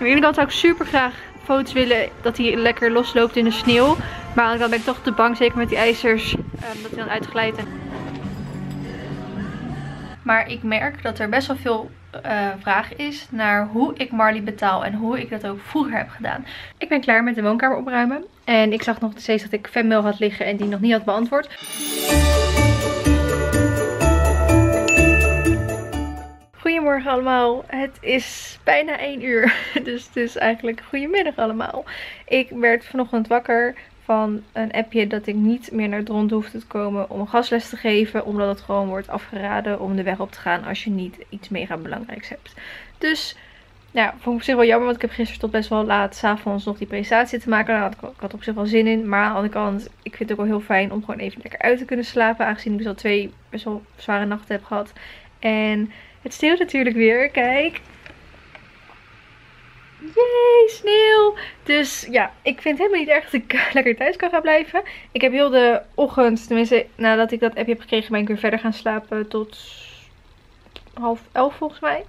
de ene kant zou ik super graag foto's willen dat hij lekker losloopt in de sneeuw. Maar aan de andere kant ben ik toch te bang, zeker met die ijzers, dat hij dan uitglijdt. Maar ik merk dat er best wel veel vraag is naar hoe ik Marley betaal en hoe ik dat ook vroeger heb gedaan. Ik ben klaar met de woonkamer opruimen. En ik zag nog steeds dat ik fanmail had liggen en die nog niet had beantwoord. Goedemorgen allemaal. Het is bijna 1 uur. Dus het is eigenlijk goedemiddag allemaal. Ik werd vanochtend wakker van een appje dat ik niet meer naar Dronten hoefde te komen om een gastles te geven. Omdat het gewoon wordt afgeraden om de weg op te gaan als je niet iets mega belangrijks hebt. Dus ja, vond ik op zich wel jammer, want ik heb gisteren tot best wel laat 's avonds nog die presentatie te maken. Daar ik had op zich wel zin in. Maar aan de andere kant, ik vind het ook wel heel fijn om gewoon even lekker uit te kunnen slapen. Aangezien ik dus al 2 best wel zware nachten heb gehad. En het sneeuwt natuurlijk weer, kijk. Yay, sneeuw! Dus ja, ik vind het helemaal niet erg dat ik lekker thuis kan gaan blijven. Ik heb heel de ochtend, tenminste nadat ik dat appje heb gekregen, ben ik weer verder gaan slapen tot 10:30 volgens mij.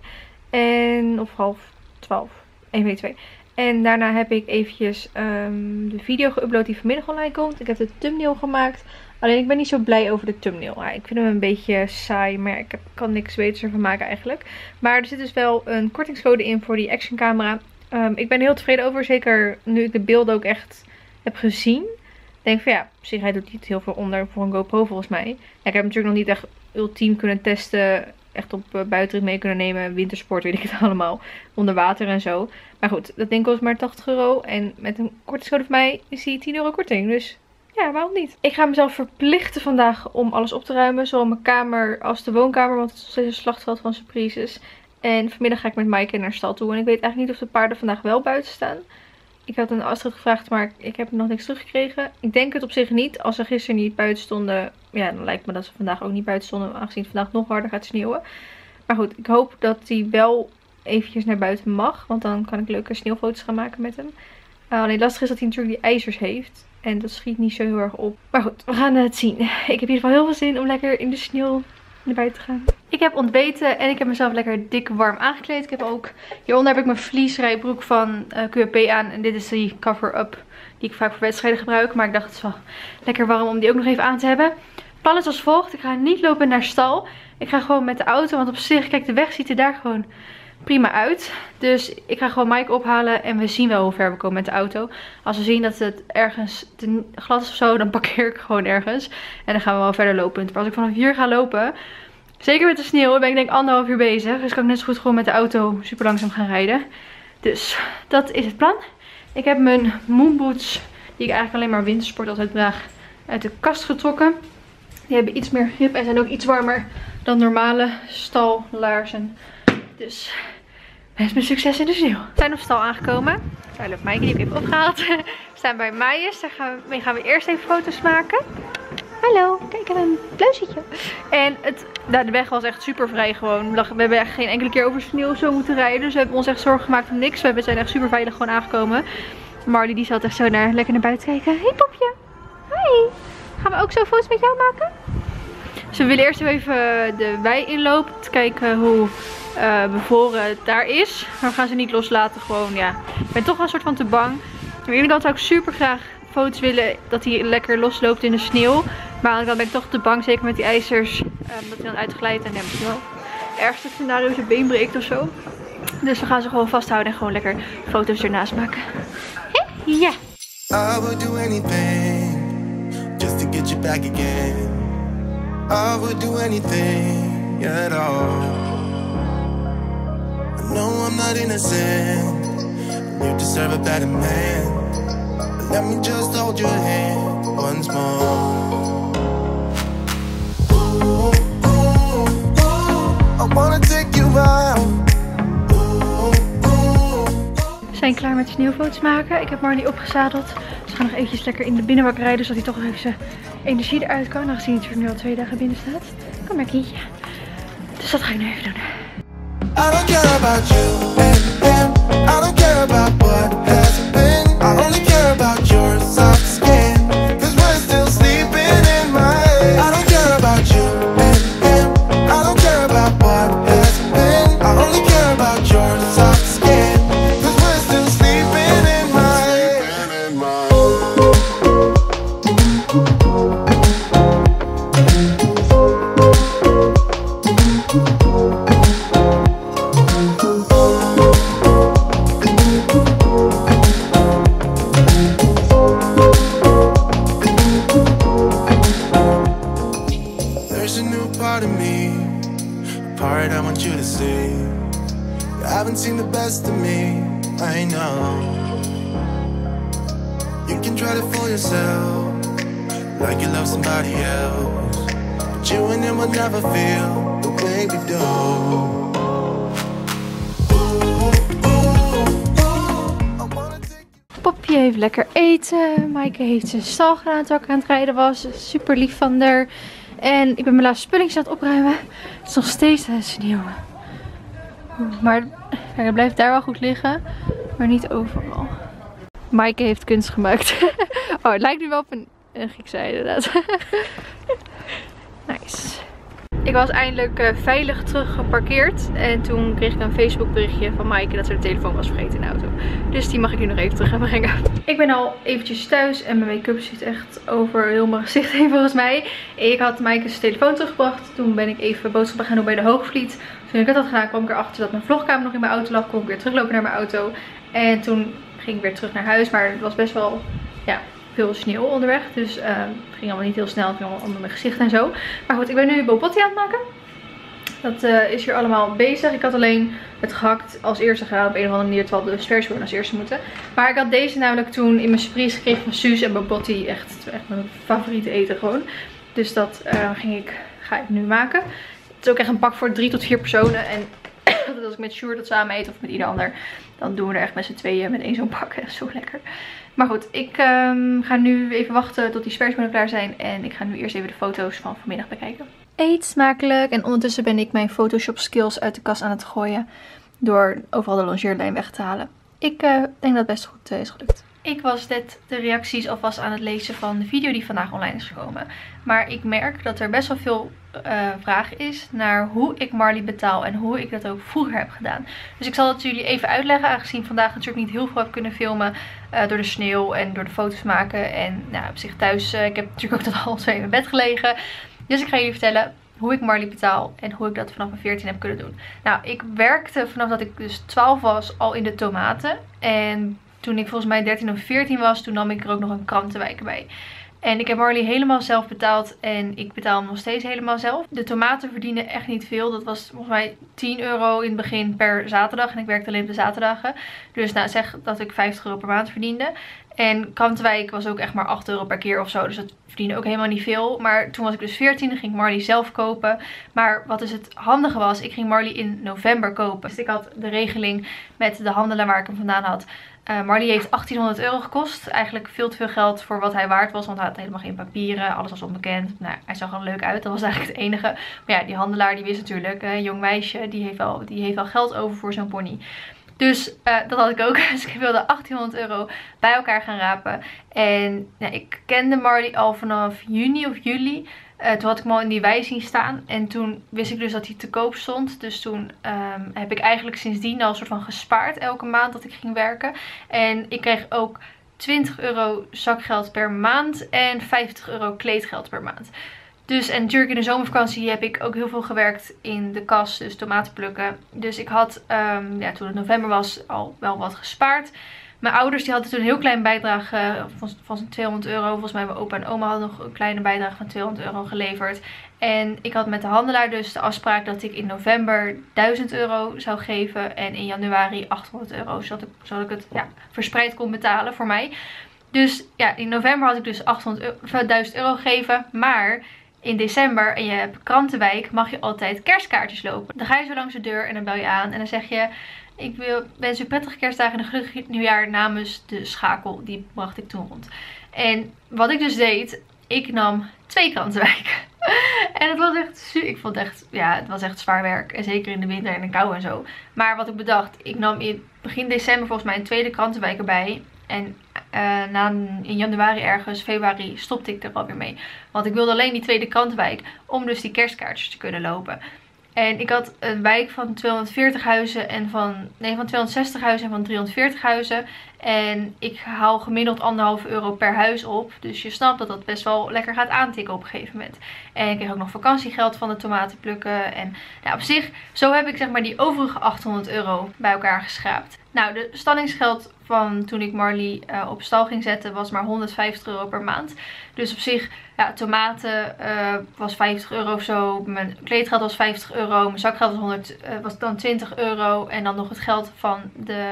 Of 11:30, 1 van die 2. En daarna heb ik eventjes de video geüpload die vanmiddag online komt. Ik heb de thumbnail gemaakt. Alleen ik ben niet zo blij over de thumbnail. Ja, ik vind hem een beetje saai, maar ik kan niks beters ervan maken eigenlijk. Maar er zit dus wel een kortingscode in voor die action camera. Ik ben er heel tevreden over, zeker nu ik de beelden ook echt heb gezien. Ik denk van ja, op zich hij doet niet heel veel onder voor een GoPro volgens mij. Ja, ik heb natuurlijk nog niet echt ultiem kunnen testen. Echt op buitenrit mee kunnen nemen. Wintersport, weet ik het allemaal. Onder water en zo. Maar goed, dat ding kost maar €80. En met een kortingscode van mij is die €10 korting. Dus ja, waarom niet? Ik ga mezelf verplichten vandaag om alles op te ruimen. Zowel mijn kamer als de woonkamer. Want het is nog steeds een slachtveld van surprises. En vanmiddag ga ik met Maaike naar stal toe. En ik weet eigenlijk niet of de paarden vandaag wel buiten staan. Ik had een Astrid gevraagd, maar ik heb nog niks teruggekregen. Ik denk het op zich niet. Als ze gisteren niet buiten stonden, ja, dan lijkt me dat ze vandaag ook niet buiten stonden. Aangezien het vandaag nog harder gaat sneeuwen. Maar goed, ik hoop dat hij wel eventjes naar buiten mag. Want dan kan ik leuke sneeuwfoto's gaan maken met hem. Alleen lastig is dat hij natuurlijk die ijzers heeft. En dat schiet niet zo heel erg op. Maar goed, we gaan het zien. Ik heb in ieder geval heel veel zin om lekker in de sneeuw naar buiten te gaan. Ik heb ontbeten en ik heb mezelf lekker dik warm aangekleed. Ik heb ook, hieronder heb ik mijn vliesrijbroek van QAP aan. En dit is die cover-up die ik vaak voor wedstrijden gebruik. Maar ik dacht het is wel lekker warm om die ook nog even aan te hebben. Het plan is als volgt. Ik ga niet lopen naar stal. Ik ga gewoon met de auto. Want op zich, kijk, de weg ziet er daar gewoon prima uit. Dus ik ga gewoon Maaike ophalen en we zien wel hoe ver we komen met de auto. Als we zien dat het ergens te glad is of zo, dan parkeer ik gewoon ergens. En dan gaan we wel verder lopen. Maar als ik vanaf hier ga lopen, zeker met de sneeuw, ben ik denk 1,5 uur bezig. Dus kan ik net zo goed gewoon met de auto super langzaam gaan rijden. Dus dat is het plan. Ik heb mijn moonboots, die ik eigenlijk alleen maar wintersport altijd draag, uit de kast getrokken. Die hebben iets meer grip en zijn ook iets warmer dan normale stallaarzen. Dus wens me succes in de sneeuw. We zijn op stal aangekomen. Daar loopt Maaike, die heb ik even opgehaald. We staan bij Maaiers. Daar gaan we eerst even foto's maken. Hallo, kijk, ik heb een bluisetje. En de weg was echt super vrij gewoon. We hebben echt geen enkele keer over sneeuw zo moeten rijden. Dus we hebben ons echt zorgen gemaakt om niks. We zijn echt super veilig gewoon aangekomen. Marley die zat echt zo lekker naar buiten kijken. Hey popje. Hi. Gaan we ook zo foto's met jou maken? Dus we willen eerst even de wei inlopen. Te kijken hoe bevroren het daar is. Maar we gaan ze niet loslaten. Gewoon ja. Ik ben toch wel een soort van te bang. Aan de ene kant zou ik super graag foto's willen dat hij lekker losloopt in de sneeuw. Maar aan de andere kant ben ik toch te bang. Zeker met die ijzers. Dat hij dan uitglijdt. En ja, misschien wel het ergste scenario is je been breekt of zo. Dus we gaan ze gewoon vasthouden en gewoon lekker foto's ernaast maken. Ja. I would do anything just to get you back again. I would do anything at all. I know I'm not innocent. You deserve a better man. But let me just hold your hand once more. Ooh, ooh, ooh, I wanna take you out. We zijn klaar met sneeuwfoto's maken. Ik heb Marley opgezadeld. Dus we gaan nog eventjes lekker in de binnenbak rijden. Zodat hij toch even zijn energie eruit kan. Aangezien hij natuurlijk nu al 2 dagen binnen staat. Kom maar kindje. Dus dat ga ik nu even doen. I don't care about you and him. I don't care about what has been. I only care about your soft skin. Cause we're still sleeping in my head. I don't care about you and him. I don't care about what has been. I only care about your soft skin. Cause we're still I know. You can try to fool yourself, like you love somebody else, but you and him will never feel the way we do. Poppy heeft lekker eten. Maaike heeft zijn stal gedaan terwijl ik aan het rijden was. Super lief van haar. En ik ben mijn laatste spulletjes aan het opruimen. Het is nog steeds sneeuw. Maar het blijft daar wel goed liggen. Maar niet overal. Maaike heeft kunst gemaakt. Oh, het lijkt nu wel op een Griekse inderdaad. Nice. Ik was eindelijk veilig terug geparkeerd. En toen kreeg ik een Facebook berichtje van Maaike dat ze de telefoon was vergeten in de auto. Dus die mag ik nu nog even terug gaan brengen. Ik ben al eventjes thuis en mijn make-up zit echt over heel mijn gezicht heen volgens mij. Ik had Maaike's telefoon teruggebracht. Toen ben ik even boodschappen gaan doen bij de Hoogvliet. Toen ik dat had gedaan kwam ik erachter dat mijn vlogkamer nog in mijn auto lag. Kon ik weer teruglopen naar mijn auto. En toen ging ik weer terug naar huis. Maar het was best wel, ja, veel sneeuw onderweg. Dus het ging allemaal niet heel snel. Het ging allemaal onder mijn gezicht en zo. Maar goed, ik ben nu bobotie aan het maken. Dat is hier allemaal bezig. Ik had alleen het gehakt als eerste gedaan op een of andere manier. Terwijl de spersiebonen als eerste moeten. Maar ik had deze namelijk toen in mijn surprise gekregen van Suus. En bobotie echt mijn favoriete eten gewoon. Dus dat ga ik nu maken. Het is ook echt een pak voor 3 tot 4 personen. En als ik met Sjoerd dat samen eet of met ieder ander. Dan doen we er echt met z'n tweeën met één zo'n pak. Echt zo lekker. Maar goed, ik ga nu even wachten tot die spersiebonen klaar zijn. En ik ga nu eerst even de foto's van vanmiddag bekijken. Eet smakelijk. En ondertussen ben ik mijn Photoshop skills uit de kast aan het gooien. Door overal de longeerlijn weg te halen. Ik denk dat het best goed is gelukt. Ik was net de reacties alvast aan het lezen van de video die vandaag online is gekomen. Maar ik merk dat er best wel veel vraag is naar hoe ik Marley betaal en hoe ik dat ook vroeger heb gedaan. Dus ik zal het jullie even uitleggen, aangezien vandaag natuurlijk niet heel veel heb kunnen filmen door de sneeuw en door de foto's maken. En nou, op zich thuis, ik heb natuurlijk ook tot half 2 in mijn bed gelegen. Dus ik ga jullie vertellen hoe ik Marley betaal en hoe ik dat vanaf mijn 14 heb kunnen doen. Nou, ik werkte vanaf dat ik dus 12 was al in de tomaten. En toen ik volgens mij 13 of 14 was, toen nam ik er ook nog een krantenwijk bij. En ik heb Marley helemaal zelf betaald en ik betaal hem nog steeds helemaal zelf. De tomaten verdienen echt niet veel. Dat was volgens mij 10 euro in het begin per zaterdag. En ik werkte alleen op de zaterdagen. Dus nou, zeg dat ik 50 euro per maand verdiende. En Krantenwijk was ook echt maar 8 euro per keer of zo. Dus dat verdiende ook helemaal niet veel. Maar toen was ik dus 14 en ging ik Marley zelf kopen. Maar wat dus het handige was, ik ging Marley in november kopen. Dus ik had de regeling met de handelaar waar ik hem vandaan had. Marley heeft 1800 euro gekost. Eigenlijk veel te veel geld voor wat hij waard was. Want hij had helemaal geen papieren. Alles was onbekend. Nou, hij zag er leuk uit. Dat was eigenlijk het enige. Maar ja, die handelaar die wist natuurlijk. Een jong meisje. Die heeft wel geld over voor zo'n pony. Dus dat had ik ook. Dus ik wilde 1800 euro bij elkaar gaan rapen. En nou, ik kende Marley al vanaf juni of juli. Toen had ik hem al in die wei zien staan. En toen wist ik dus dat hij te koop stond. Dus toen heb ik eigenlijk sindsdien al een soort van gespaard elke maand dat ik ging werken. En ik kreeg ook 20 euro zakgeld per maand en 50 euro kleedgeld per maand. Dus en natuurlijk in de zomervakantie heb ik ook heel veel gewerkt in de kas, dus tomaten plukken. Dus ik had ja, toen het november was al wel wat gespaard. Mijn ouders die hadden toen een heel klein bijdrage van 200 euro. Volgens mij mijn opa en oma hadden nog een kleine bijdrage van 200 euro geleverd. En ik had met de handelaar dus de afspraak dat ik in november 1000 euro zou geven. En in januari 800 euro. Zodat ik het ja, verspreid kon betalen voor mij. Dus ja, in november had ik dus 1000 euro gegeven. Maar in december en je hebt Krantenwijk mag je altijd kerstkaartjes lopen. Dan ga je zo langs de deur en dan bel je aan. En dan zeg je: ik wens u prettige kerstdagen en een gelukkig nieuwjaar namens de schakel. Die bracht ik toen rond. En wat ik dus deed, ik nam 2 Krantenwijk. En het was echt, ik vond het echt, ja, het was echt zwaar werk. En zeker in de winter en de kou en zo. Maar wat ik bedacht, ik nam in begin december volgens mij een tweede Krantenwijk erbij. En in januari ergens, februari, stopte ik er alweer mee. Want ik wilde alleen die tweede Krantenwijk om dus die kerstkaartjes te kunnen lopen. En ik had een wijk van 240 huizen en van 260 huizen en van 340 huizen. En ik haal gemiddeld 1,5 euro per huis op. Dus je snapt dat dat best wel lekker gaat aantikken op een gegeven moment. En ik kreeg ook nog vakantiegeld van de tomaten plukken. En ja, op zich, zo heb ik zeg maar die overige 800 euro bij elkaar geschraapt. Nou, de stallingsgeld van toen ik Marley op stal ging zetten was maar 150 euro per maand. Dus op zich, ja, tomaten was 50 euro of zo. Mijn kleedgeld was 50 euro. Mijn zakgeld was dan 20 euro. En dan nog het geld van de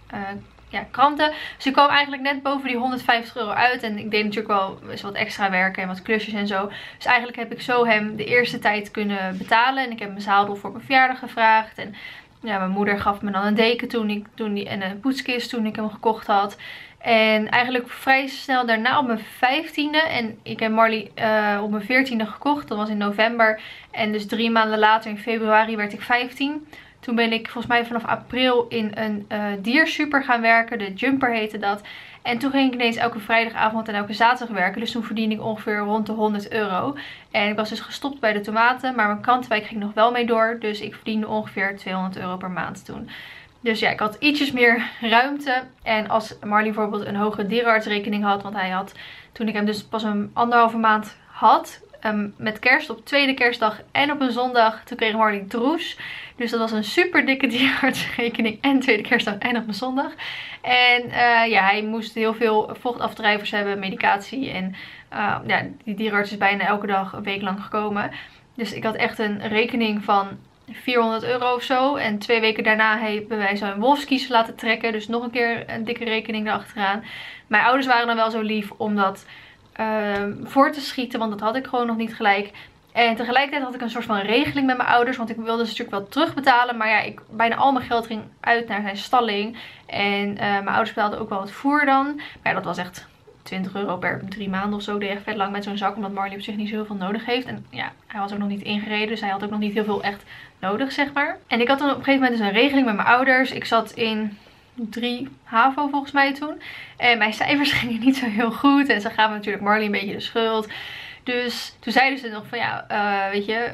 ja, kranten. Dus ik kwam eigenlijk net boven die €150 uit. En ik deed natuurlijk wel eens wat extra werken en wat klusjes en zo. Dus eigenlijk heb ik zo hem de eerste tijd kunnen betalen. En ik heb mijn zadel voor mijn verjaardag gevraagd. En ja, mijn moeder gaf me dan een deken en een poetskist toen ik hem gekocht had. En eigenlijk vrij snel daarna op mijn 15e. En ik heb Marley op mijn 14e gekocht. Dat was in november. En dus 3 maanden later in februari werd ik 15. Toen ben ik volgens mij vanaf april in een diersuper gaan werken. De Jumper heette dat. En toen ging ik ineens elke vrijdagavond en elke zaterdag werken. Dus toen verdiende ik ongeveer rond de €100. En ik was dus gestopt bij de tomaten. Maar mijn krantenwijk ging nog wel mee door. Dus ik verdiende ongeveer €200 per maand toen. Dus ja, ik had ietsjes meer ruimte. En als Marley bijvoorbeeld een hoge dierenartsrekening had. Want hij had, toen ik hem dus pas een 1,5 maand had, met kerst op tweede kerstdag en op een zondag, toen kreeg Marley droes. Dus dat was een super dikke dierenartsrekening en tweede kerstdag en op een zondag. En ja, hij moest heel veel vochtafdrijvers hebben, medicatie. En ja, die dierenarts is bijna elke dag een week lang gekomen. Dus ik had echt een rekening van €400 of zo. En 2 weken daarna hebben wij zo'n wolfskies laten trekken. Dus nog een keer een dikke rekening erachteraan. Mijn ouders waren dan wel zo lief om dat voor te schieten. Want dat had ik gewoon nog niet gelijk. En tegelijkertijd had ik een soort van regeling met mijn ouders. Want ik wilde ze natuurlijk wel terugbetalen. Maar ja, bijna al mijn geld ging uit naar zijn stalling. En mijn ouders betaalden ook wel het voer dan. Maar ja, dat was echt €20 per 3 maanden of zo. Ik deed echt vet lang met zo'n zak. Omdat Marley op zich niet zo heel veel nodig heeft. En ja, hij was ook nog niet ingereden. Dus hij had ook nog niet heel veel echt nodig, zeg maar. En ik had dan op een gegeven moment dus een regeling met mijn ouders. Ik zat in 3 HAVO volgens mij toen. En mijn cijfers gingen niet zo heel goed. En ze gaven natuurlijk Marley een beetje de schuld. Dus toen zeiden ze nog van ja, weet je,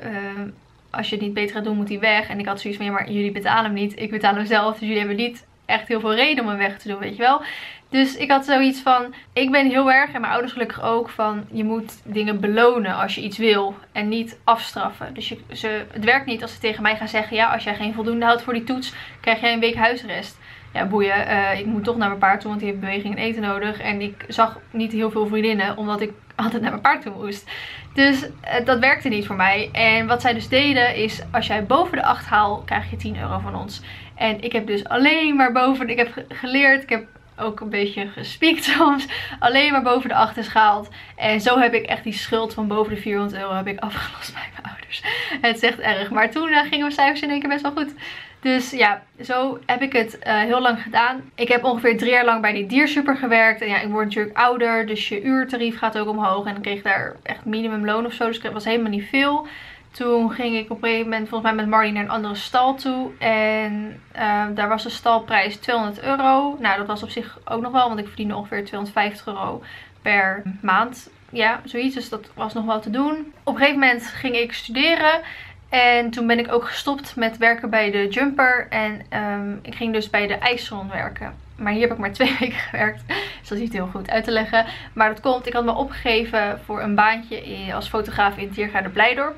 als je het niet beter gaat doen moet hij weg. En ik had zoiets van ja, maar jullie betalen hem niet. Ik betaal hem zelf. Dus jullie hebben niet echt heel veel reden om hem weg te doen, weet je wel. Dus ik had zoiets van, ik ben heel erg, en mijn ouders gelukkig ook, van je moet dingen belonen als je iets wil en niet afstraffen. Dus het werkt niet als ze tegen mij gaan zeggen, ja, als jij geen voldoende houdt voor die toets, krijg jij een week huisarrest. Ja, boeien, ik moet toch naar mijn paard toe, want die heeft beweging en eten nodig. En ik zag niet heel veel vriendinnen, omdat ik altijd naar mijn paard toe moest. Dus dat werkte niet voor mij. En wat zij dus deden is, als jij boven de 8 haalt, krijg je €10 van ons. En ik heb dus alleen maar boven, ik heb geleerd, ik heb ook een beetje gespiekt soms, alleen maar boven de 8 is gehaald. En zo heb ik echt die schuld van boven de €400 heb ik afgelost bij mijn ouders. Het is echt erg. Maar toen gingen mijn cijfers in één keer best wel goed. Dus ja, zo heb ik het heel lang gedaan. Ik heb ongeveer 3 jaar lang bij die diersuper gewerkt. En ja, ik word natuurlijk ouder, dus je uurtarief gaat ook omhoog. En dan kreeg ik daar echt minimumloon of zo, dus het was helemaal niet veel. Toen ging ik op een gegeven moment volgens mij met Marley naar een andere stal toe. En daar was de stalprijs €200. Nou, dat was op zich ook nog wel, want ik verdiende ongeveer €250 per maand. Ja, zoiets. Dus dat was nog wel te doen. Op een gegeven moment ging ik studeren. En toen ben ik ook gestopt met werken bij de Jumper. En ik ging dus bij de ijssalon werken. Maar hier heb ik maar 2 weken gewerkt. Dus dat is niet heel goed uit te leggen. Maar dat komt, ik had me opgegeven voor een baantje als fotograaf in Diergaarde Blijdorp.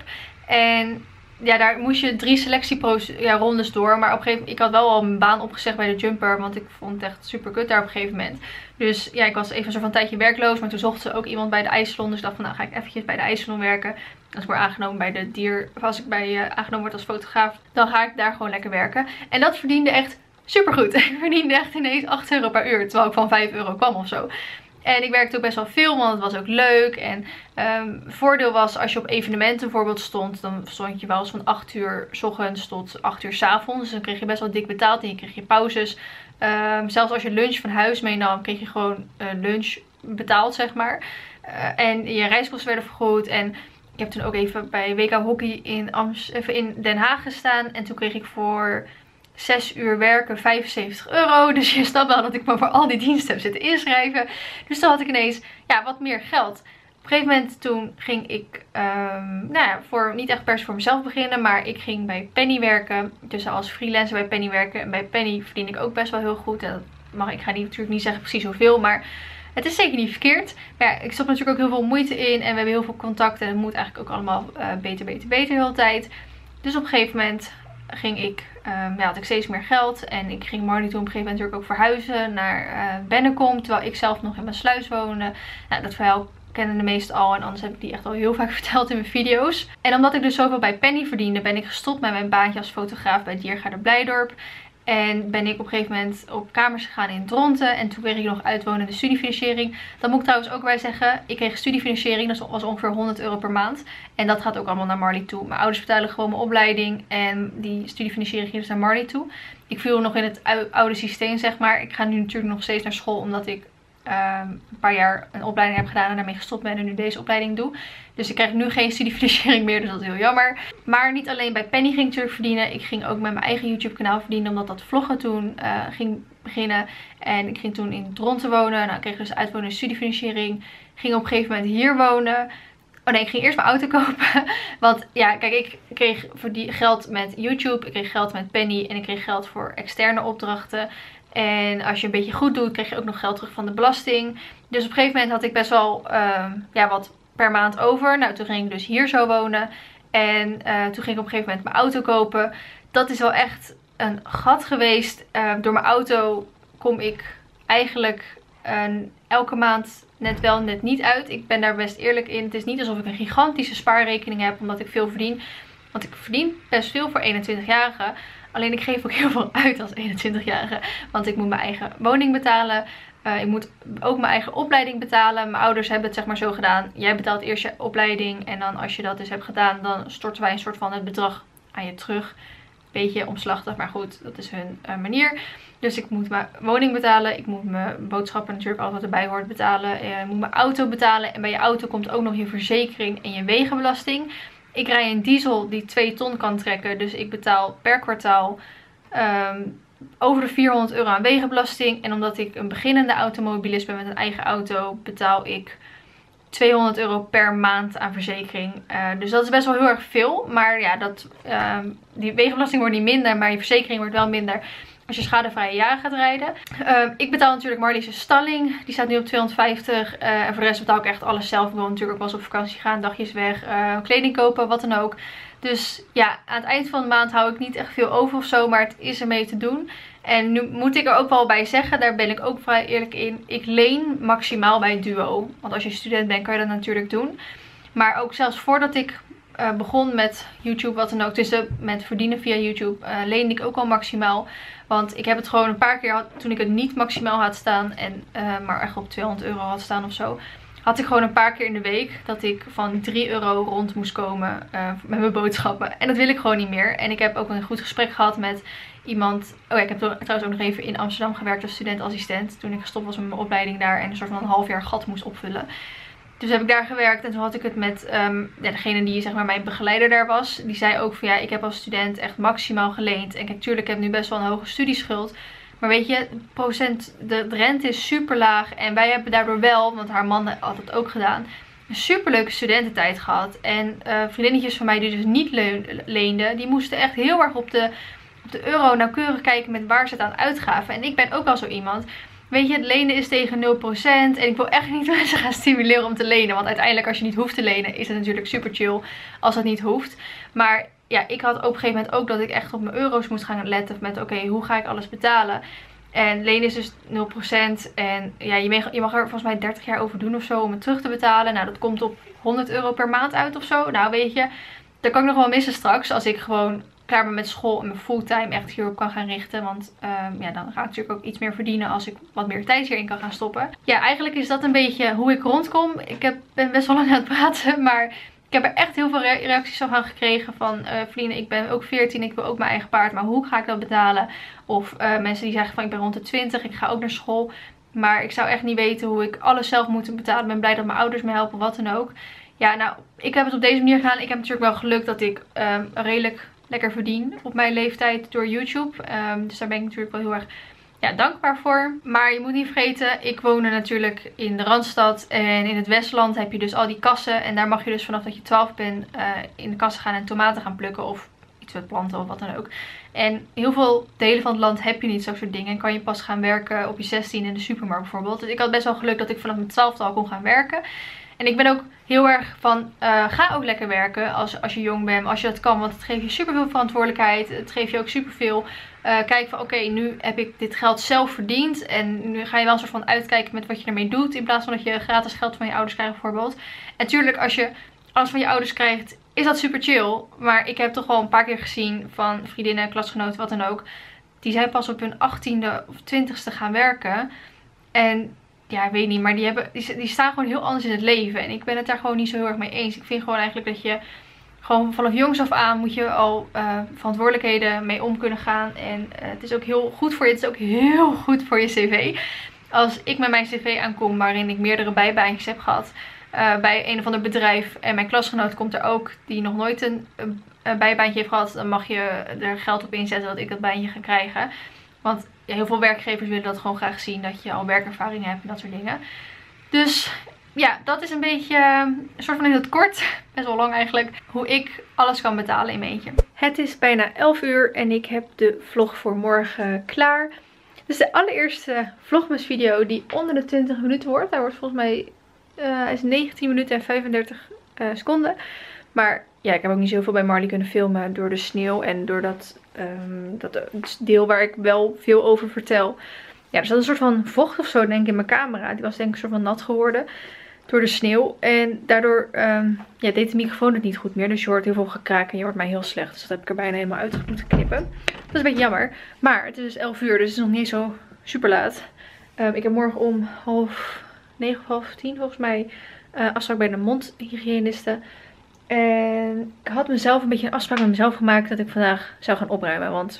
En ja, daar moest je 3 selectierondes door. Maar op een gegeven moment, ik had wel al mijn baan opgezegd bij de Jumper. Want ik vond het echt super kut daar op een gegeven moment. Dus ja, ik was even zo van een tijdje werkloos. Maar toen zochten ze ook iemand bij de ijssalon. Dus ik dacht van, nou ga ik eventjes bij de ijssalon werken. Als ik word aangenomen bij de dier, of als ik aangenomen word als fotograaf, dan ga ik daar gewoon lekker werken. En dat verdiende echt super goed. Ik verdiende echt ineens €8 per uur. Terwijl ik van €5 kwam of zo. En ik werkte ook best wel veel, want het was ook leuk. En voordeel was, als je op evenementen bijvoorbeeld stond, dan stond je wel eens van 8 uur 's ochtends tot 8 uur 's avonds. Dus dan kreeg je best wel dik betaald en je kreeg je pauzes. Zelfs als je lunch van huis meenam, kreeg je gewoon lunch betaald, zeg maar. En je reiskosten werden vergoed. En ik heb toen ook even bij WK Hockey in Den Haag gestaan. En toen kreeg ik voor 6 uur werken €75. Dus je snapt wel dat ik me voor al die diensten heb zitten inschrijven. Dus toen had ik ineens ja, wat meer geld. Op een gegeven moment toen ging ik nou ja, niet echt per se voor mezelf beginnen. Maar ik ging bij Penny werken. Dus als freelancer bij Penny werken. En bij Penny verdien ik ook best wel heel goed. En ik ga natuurlijk niet zeggen precies hoeveel. Maar het is zeker niet verkeerd. Maar ja, ik stop natuurlijk ook heel veel moeite in. En we hebben heel veel contact. En het moet eigenlijk ook allemaal beter de hele tijd. Dus op een gegeven moment ging ik, had ik steeds meer geld. En ik ging Marley toen op een gegeven moment natuurlijk ook verhuizen naar Bennekom. Terwijl ik zelf nog in mijn sluis woonde. Nou, dat verhaal kennen de meesten al. En anders heb ik die echt al heel vaak verteld in mijn video's. En omdat ik dus zoveel bij Penny verdiende, ben ik gestopt met mijn baantje als fotograaf bij Diergaarde Blijdorp. En ben ik op een gegeven moment op kamers gegaan in Dronten. En toen kreeg ik nog uitwonende studiefinanciering. Dat moet ik trouwens ook bij zeggen. Ik kreeg studiefinanciering. Dat was ongeveer €100 per maand. En dat gaat ook allemaal naar Marley toe. Mijn ouders betalen gewoon mijn opleiding. En die studiefinanciering ging dus naar Marley toe. Ik viel nog in het oude systeem, zeg maar. Ik ga nu natuurlijk nog steeds naar school. Omdat ik een paar jaar een opleiding heb gedaan en daarmee gestopt ben en nu deze opleiding doe. Dus ik krijg nu geen studiefinanciering meer, dus dat is heel jammer. Maar niet alleen bij Penny ging ik natuurlijk verdienen. Ik ging ook met mijn eigen YouTube kanaal verdienen, omdat dat vloggen toen ging beginnen. En ik ging toen in Dronten wonen. Nou, ik kreeg dus uitwonende studiefinanciering. Ging op een gegeven moment hier wonen. Oh nee, ik ging eerst mijn auto kopen. Want ja, kijk, ik kreeg geld met YouTube. Ik kreeg geld met Penny. En ik kreeg geld voor externe opdrachten. En als je een beetje goed doet, kreeg je ook nog geld terug van de belasting. Dus op een gegeven moment had ik best wel wat per maand over. Nou, toen ging ik dus hier zo wonen. En toen ging ik op een gegeven moment mijn auto kopen. Dat is wel echt een gat geweest. Door mijn auto kom ik eigenlijk elke maand net wel, net niet uit. Ik ben daar best eerlijk in. Het is niet alsof ik een gigantische spaarrekening heb, omdat ik veel verdien. Want ik verdien best veel voor 21-jarigen. Alleen ik geef ook heel veel uit als 21-jarige. Want ik moet mijn eigen woning betalen. Ik moet ook mijn eigen opleiding betalen. Mijn ouders hebben het zeg maar zo gedaan. Jij betaalt eerst je opleiding. En dan als je dat dus hebt gedaan, dan storten wij een soort van het bedrag aan je terug. Beetje omslachtig, maar goed, dat is hun manier. Dus ik moet mijn woning betalen. Ik moet mijn boodschappen natuurlijk, alles wat erbij hoort, betalen. Ik moet mijn auto betalen. En bij je auto komt ook nog je verzekering en je wegenbelasting. Ik rij een diesel die 2 ton kan trekken. Dus ik betaal per kwartaal over de €400 aan wegenbelasting. En omdat ik een beginnende automobilist ben met een eigen auto, betaal ik €200 per maand aan verzekering. Dus dat is best wel heel erg veel. Maar ja, die wegenbelasting wordt niet minder, maar je verzekering wordt wel minder als je schadevrije jaren gaat rijden. Ik betaal natuurlijk Marley's stalling. Die staat nu op 250. En voor de rest betaal ik echt alles zelf. Ik wil natuurlijk ook wel eens op vakantie gaan, dagjes weg, kleding kopen, wat dan ook. Dus ja, aan het eind van de maand hou ik niet echt veel over of zo. Maar het is ermee te doen. En nu moet ik er ook wel bij zeggen, daar ben ik ook vrij eerlijk in. Ik leen maximaal bij Duo. Want als je student bent, kan je dat natuurlijk doen. Maar ook zelfs voordat ik begon met YouTube, wat dan ook, tussen met verdienen via YouTube, leende ik ook al maximaal. Want ik heb het gewoon een paar keer, toen ik het niet maximaal had staan, maar echt op €200 had staan of zo, had ik gewoon een paar keer in de week dat ik van €3 rond moest komen met mijn boodschappen. En dat wil ik gewoon niet meer. En ik heb ook een goed gesprek gehad met iemand. Oh ja, ik heb trouwens ook nog even in Amsterdam gewerkt als student-assistent. Toen ik gestopt was met mijn opleiding daar en een soort van een half jaar gat moest opvullen. Dus heb ik daar gewerkt en toen had ik het met degene die zeg maar mijn begeleider daar was. Die zei ook van ja, ik heb als student echt maximaal geleend. En kijk, tuurlijk, ik heb nu best wel een hoge studieschuld. Maar weet je, de rente is super laag. En wij hebben daardoor wel, want haar man had het ook gedaan, een super leuke studententijd gehad. En vriendinnetjes van mij die dus niet leenden, die moesten echt heel erg op de euro nauwkeurig kijken met waar ze het aan uitgaven. En ik ben ook wel zo iemand. Weet je, het lenen is tegen 0%. En ik wil echt niet mensen gaan stimuleren om te lenen. Want uiteindelijk als je niet hoeft te lenen, is het natuurlijk super chill als dat niet hoeft. Maar ja, ik had op een gegeven moment ook dat ik echt op mijn euro's moest gaan letten. Met oké, hoe ga ik alles betalen? En lenen is dus 0%. En ja, je mag er volgens mij 30 jaar over doen of zo om het terug te betalen. Nou, dat komt op €100 per maand uit of zo. Nou, weet je, dat kan ik nog wel missen straks als ik gewoon klaar ben met school en me fulltime echt hierop kan gaan richten. Want ja, dan ga ik natuurlijk ook iets meer verdienen als ik wat meer tijd hierin kan gaan stoppen. Ja, eigenlijk is dat een beetje hoe ik rondkom. Ik ben best wel lang aan het praten, maar ik heb er echt heel veel reacties van gekregen van vrienden, ik ben ook 14, ik wil ook mijn eigen paard, maar hoe ga ik dat betalen? Of mensen die zeggen van ik ben rond de 20, ik ga ook naar school, maar ik zou echt niet weten hoe ik alles zelf moet betalen. Ik ben blij dat mijn ouders me helpen, wat dan ook. Ja, nou, ik heb het op deze manier gedaan. Ik heb natuurlijk wel geluk dat ik redelijk lekker verdien op mijn leeftijd door YouTube. Dus daar ben ik natuurlijk wel heel erg dankbaar voor. Maar je moet niet vergeten, ik woon natuurlijk in de Randstad. En in het Westland heb je dus al die kassen. En daar mag je dus vanaf dat je 12 bent in de kassen gaan en tomaten gaan plukken. Of iets met planten of wat dan ook. En heel veel delen van het land heb je niet zo'n soort dingen. En kan je pas gaan werken op je 16 in de supermarkt bijvoorbeeld. Dus ik had best wel geluk dat ik vanaf mijn 12e al kon gaan werken. En ik ben ook heel erg van, ga ook lekker werken als je jong bent, als je dat kan. Want het geeft je superveel verantwoordelijkheid. Het geeft je ook superveel. Kijk van, oké, nu heb ik dit geld zelf verdiend. En nu ga je wel een soort van uitkijken met wat je ermee doet. In plaats van dat je gratis geld van je ouders krijgt bijvoorbeeld. En natuurlijk, als je alles van je ouders krijgt, is dat super chill. Maar ik heb toch wel een paar keer gezien van vriendinnen, klasgenoten, wat dan ook, die zijn pas op hun 18e of 20ste gaan werken. En ja, ik weet niet, maar die staan gewoon heel anders in het leven. En ik ben het daar gewoon niet zo heel erg mee eens. Ik vind gewoon eigenlijk dat je gewoon vanaf jongs af aan moet je al verantwoordelijkheden mee om kunnen gaan. En het is ook heel goed voor je. Het is ook heel goed voor je cv. Als ik met mijn cv aankom waarin ik meerdere bijbaantjes heb gehad bij een of ander bedrijf. En mijn klasgenoot komt er ook die nog nooit een bijbaantje heeft gehad. Dan mag je er geld op inzetten dat ik dat baantje ga krijgen. Want ja, heel veel werkgevers willen dat gewoon graag zien. Dat je al werkervaring hebt en dat soort dingen. Dus ja, dat is een beetje een soort van in het kort, best wel lang eigenlijk, hoe ik alles kan betalen in mijn eentje. Het is bijna 11 uur en ik heb de vlog voor morgen klaar. Dit is de allereerste vlogmas video die onder de 20 minuten wordt. Hij wordt volgens mij hij is 19 minuten en 35 seconden. Maar ja, ik heb ook niet zoveel bij Marley kunnen filmen door de sneeuw en door dat deel waar ik wel veel over vertel. Ja, er zat een soort van vocht of zo denk ik in mijn camera. Die was denk ik een soort van nat geworden door de sneeuw. En daardoor ja, deed de microfoon het niet goed meer. Dus je hoort heel veel gekraak en je hoort mij heel slecht. Dus dat heb ik er bijna helemaal uit moeten knippen. Dat is een beetje jammer. Maar het is dus 11 uur, dus het is nog niet zo super laat. Ik heb morgen om 9 of 9:30 volgens mij afspraak bij de mondhygiëniste. En ik had mezelf een beetje een afspraak met mezelf gemaakt dat ik vandaag zou gaan opruimen. Want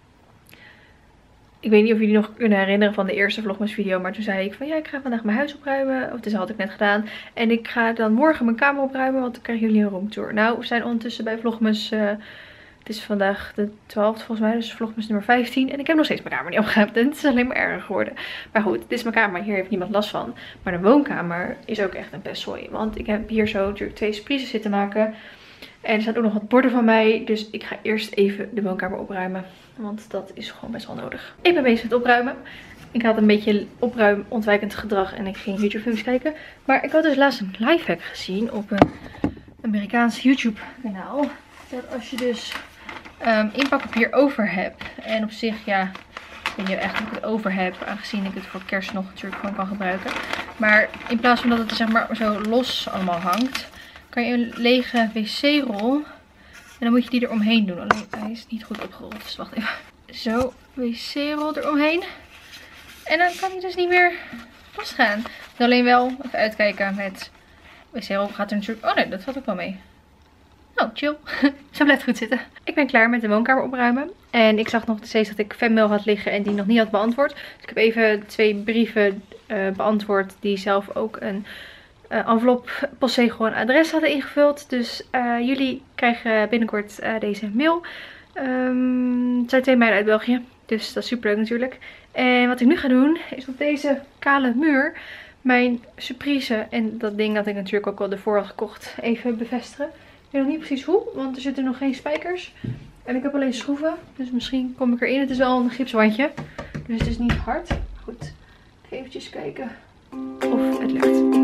ik weet niet of jullie nog kunnen herinneren van de eerste vlogmas video. Maar toen zei ik van ja, ik ga vandaag mijn huis opruimen. Of dat had ik net gedaan. En ik ga dan morgen mijn kamer opruimen. Want dan krijgen jullie een roomtour. Nou, we zijn ondertussen bij vlogmas. Het is vandaag de 12e volgens mij. Dus vlogmas nummer 15. En ik heb nog steeds mijn kamer niet opgeruimd. En het is alleen maar erger geworden. Maar goed, dit is mijn kamer. Hier heeft niemand last van. Maar de woonkamer is ook echt een pestzooi. Want ik heb hier zo natuurlijk 2 surprises zitten maken. En er staan ook nog wat borden van mij. Dus ik ga eerst even de woonkamer opruimen. Want dat is gewoon best wel nodig. Ik ben bezig met opruimen. Ik had een beetje opruimontwijkend gedrag. En ik ging YouTube films kijken. Maar ik had dus laatst een lifehack gezien op een Amerikaans YouTube kanaal. Dat als je dus inpakpapier over hebt. En op zich ja, ik weet niet echt of ik het over heb. Aangezien ik het voor kerst nog natuurlijk gewoon kan gebruiken. Maar in plaats van dat het er zeg maar zo los allemaal hangt. Kan je een lege wc-rol. En dan moet je die eromheen doen. Alleen hij is niet goed opgerold. Dus wacht even. Zo, wc-rol eromheen. En dan kan hij dus niet meer losgaan. Ik moet alleen wel even uitkijken met wc-rol. Gaat er natuurlijk... Oh nee, dat valt ook wel mee. Oh, chill. Zo blijft goed zitten. Ik ben klaar met de woonkamer opruimen. En ik zag nog steeds dat ik fanmail had liggen en die nog niet had beantwoord. Dus ik heb even 2 brieven beantwoord die zelf ook een envelop, postzegel en adres hadden ingevuld. Dus jullie krijgen binnenkort deze mail. Het zijn 2 meiden uit België. Dus dat is super leuk natuurlijk. En wat ik nu ga doen is op deze kale muur mijn surprise. En dat ding dat ik natuurlijk ook al ervoor had gekocht even bevestigen. Ik weet nog niet precies hoe, want er zitten nog geen spijkers. En ik heb alleen schroeven. Dus misschien kom ik erin. Het is wel een gipswandje. Dus het is niet hard. Goed. Ik ga eventjes kijken of het lukt.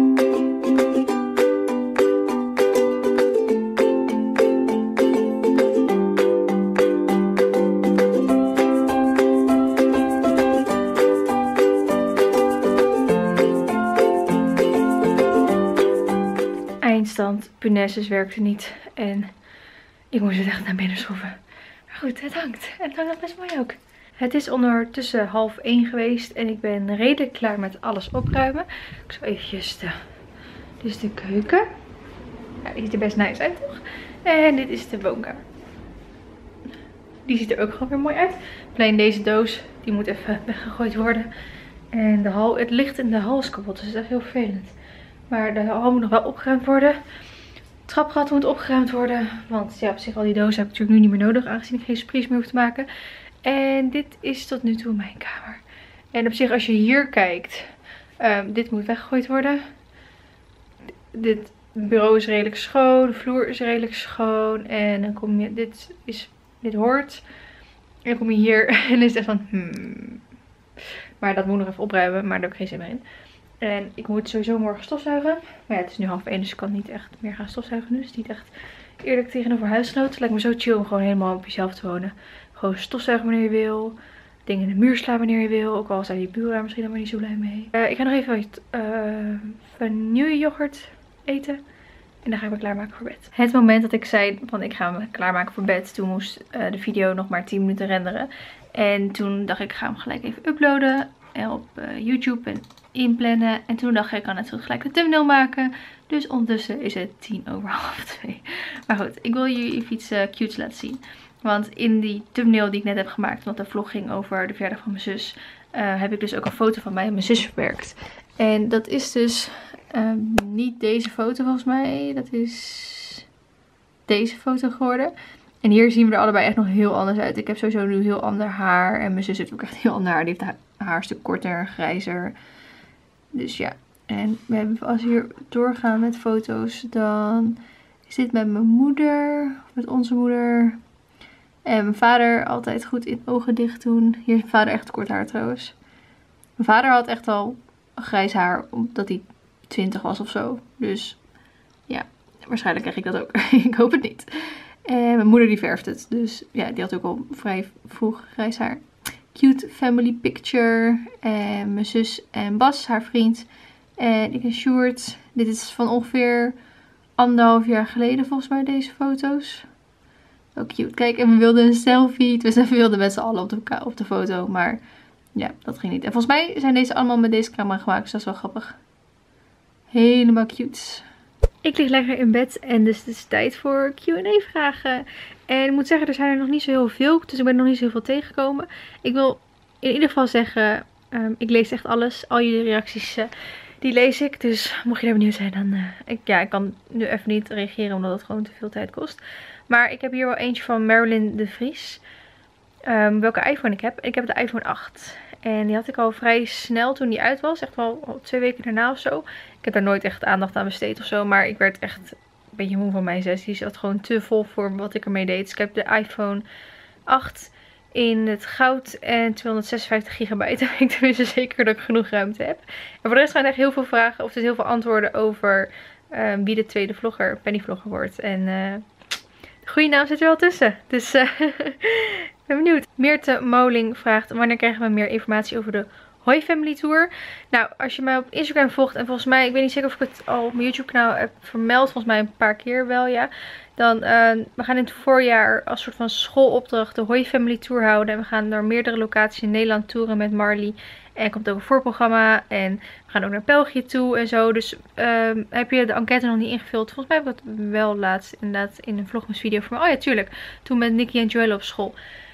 Eindstand, punaises werkte niet en ik moest het echt naar binnen schroeven. Maar goed, het hangt. En het hangt nog best mooi ook. Het is ondertussen 12:30 geweest en ik ben redelijk klaar met alles opruimen. Ik zal eventjes dit is de keuken. Ja, die ziet er best nice uit, toch? En dit is de woonkamer. Die ziet er ook gewoon weer mooi uit. Alleen deze doos, die moet even weggegooid worden. En de hal, het licht in de hal is kapot, dus dat is echt heel vervelend. Maar de hal moet nog wel opgeruimd worden. Het trapgat moet opgeruimd worden. Want ja, op zich al die dozen heb ik natuurlijk nu niet meer nodig. Aangezien ik geen surprise meer hoef te maken. En dit is tot nu toe mijn kamer. En op zich als je hier kijkt. Dit moet weggegooid worden. Dit bureau is redelijk schoon. De vloer is redelijk schoon. En dan kom je... Dit hoort. En dan kom je hier. En dan is het van... Maar dat moet nog even opruimen. Maar daar heb ik geen zin meer in. En ik moet sowieso morgen stofzuigen. Maar ja, het is nu 12:30, dus ik kan niet echt meer gaan stofzuigen nu. Dus niet echt eerlijk tegenover huisgenoten. Het lijkt me zo chill om gewoon helemaal op jezelf te wonen. Gewoon stofzuigen wanneer je wil. Dingen in de muur slaan wanneer je wil. Ook al zijn die buren daar misschien helemaal niet zo blij mee. Ik ga nog even wat vanilleyoghurt eten. En dan ga ik me klaarmaken voor bed. Het moment dat ik zei van ik ga me klaarmaken voor bed. Toen moest de video nog maar 10 minuten renderen. En toen dacht ik, ga hem gelijk even uploaden op YouTube en inplannen. En toen dacht ik, kan net zo gelijk een thumbnail maken. Dus ondertussen is het 2:30. Maar goed, ik wil jullie even iets cutes laten zien. Want in die thumbnail die ik net heb gemaakt, want de vlog ging over de verjaardag van mijn zus, heb ik dus ook een foto van mij en mijn zus verwerkt. En dat is dus niet deze foto volgens mij. Dat is deze foto geworden. En hier zien we er allebei echt nog heel anders uit. Ik heb sowieso nu heel ander haar. En mijn zus heeft ook echt heel ander haar. Die heeft haar haar een stuk korter, grijzer. Dus ja. En als we hier doorgaan met foto's, dan is dit met mijn moeder. Met onze moeder. En mijn vader altijd goed in ogen dicht doen. Hier is mijn vader echt kort haar trouwens. Mijn vader had echt al grijs haar omdat hij 20 was of zo. Dus ja, waarschijnlijk krijg ik dat ook. Ik hoop het niet. En mijn moeder die verft het. Dus ja, die had ook al vrij vroeg grijs haar. Cute family picture. En mijn zus en Bas, haar vriend. En ik en Sjoerd. Dit is van ongeveer 1,5 jaar geleden volgens mij deze foto's. Ook cute. Kijk, en we wilden een selfie. Dus we wilden met z'n allen op de foto. Maar ja, dat ging niet. En volgens mij zijn deze allemaal met deze camera gemaakt. Dus dat is wel grappig. Helemaal cute. Ik lig lekker in bed en dus het is tijd voor Q&A vragen. En ik moet zeggen, er zijn er nog niet zo heel veel. Dus ik ben nog niet zo heel veel tegengekomen. Ik wil in ieder geval zeggen, ik lees echt alles. Al jullie reacties, die lees ik. Dus mocht je daar benieuwd zijn, dan... ik kan nu even niet reageren omdat het gewoon te veel tijd kost. Maar ik heb hier wel eentje van Marilyn de Vries. Welke iPhone ik heb. Ik heb de iPhone 8. En die had ik al vrij snel toen die uit was. Echt wel al 2 weken daarna of zo. Ik heb daar nooit echt aandacht aan besteed of zo. Maar ik werd echt een beetje moe van mijn 6. Die zat gewoon te vol voor wat ik ermee deed. Dus ik heb de iPhone 8 in het goud en 256 gigabyte. Dan ben ik tenminste zeker dat ik genoeg ruimte heb. En voor de rest gaan er echt heel veel vragen. Of dus heel veel antwoorden over wie de tweede vlogger, Penny vlogger wordt. En de goede naam zit er wel tussen. Dus... Ik ben benieuwd. Meerte Moling vraagt, wanneer krijgen we meer informatie over de Hoi Family Tour? Nou, als je mij op Instagram volgt en volgens mij, ik weet niet zeker of ik het al op mijn YouTube kanaal heb vermeld, volgens mij een paar keer wel, ja. Dan, we gaan in het voorjaar als soort van schoolopdracht de Hoi Family Tour houden. En we gaan naar meerdere locaties in Nederland toeren met Marley. En er komt ook een voorprogramma. En we gaan ook naar België toe en zo. Dus heb je de enquête nog niet ingevuld? Volgens mij heb ik het wel laatst inderdaad in een vlogmasvideo voor me. Oh ja, tuurlijk. Toen met Nicky en Joelle op school.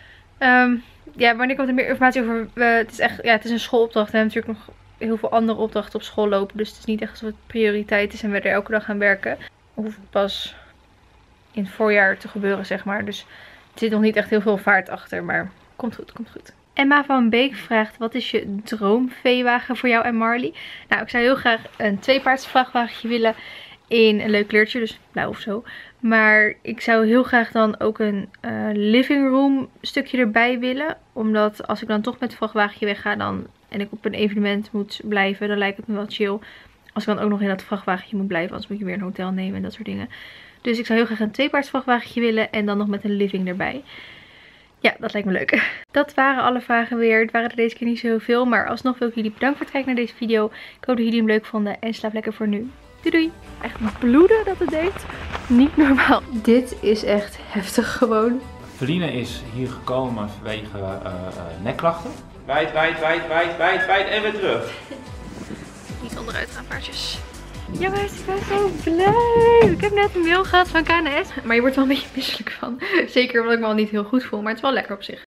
Ja, wanneer komt er meer informatie over? Het is echt, ja, het is een schoolopdracht. We hebben natuurlijk nog heel veel andere opdrachten op school lopen. Dus het is niet echt alsof het prioriteit is en we er elke dag gaan werken. Hoeft het pas in het voorjaar te gebeuren, zeg maar. Dus er zit nog niet echt heel veel vaart achter, maar komt goed, komt goed. Emma van Beek vraagt, wat is je droomveewagen voor jou en Marley? Nou, ik zou heel graag een 2-paards vrachtwagentje willen in een leuk kleurtje, dus blauw of zo. Maar ik zou heel graag dan ook een living room stukje erbij willen. Omdat als ik dan toch met het vrachtwagentje wegga dan, en ik op een evenement moet blijven, dan lijkt het me wel chill. Als ik dan ook nog in dat vrachtwagentje moet blijven, anders moet je weer een hotel nemen en dat soort dingen. Dus ik zou heel graag een 2-paards vrachtwagentje willen en dan nog met een living erbij. Ja, dat lijkt me leuk. Dat waren alle vragen weer. Het waren er deze keer niet zo heel veel. Maar alsnog wil ik jullie bedanken voor het kijken naar deze video. Ik hoop dat jullie hem leuk vonden. En slaap lekker voor nu. Doei doei. Echt bloeden dat het deed. Niet normaal. Dit is echt heftig gewoon. Feline is hier gekomen vanwege nekklachten. Wijd, wijd, wijd, wijd, wijd, wijd en weer terug. Niet onderuit gaan paardjes. Jongens, ik ben zo blij. Ik heb net een mail gehad van KNS. Maar je wordt wel een beetje misselijk van. Zeker omdat ik me al niet heel goed voel. Maar het is wel lekker op zich.